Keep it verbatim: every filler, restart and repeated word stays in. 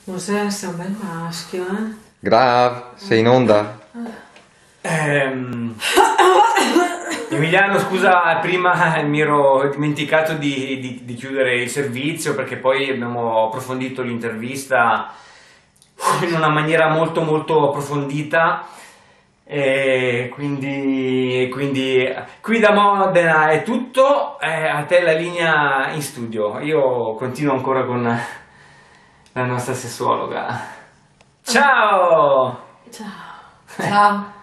Mosè, sei un bel maschio, eh? Grav, sei in onda? Ehm, Emiliano, scusa, prima mi ero dimenticato di, di- di chiudere il servizio perché poi abbiamo approfondito l'intervista in una maniera molto molto approfondita e quindi, quindi qui da Modena è tutto, eh, a te la linea in studio. Io continuo ancora con la nostra sessuologa. Ciao! Ciao. Ciao.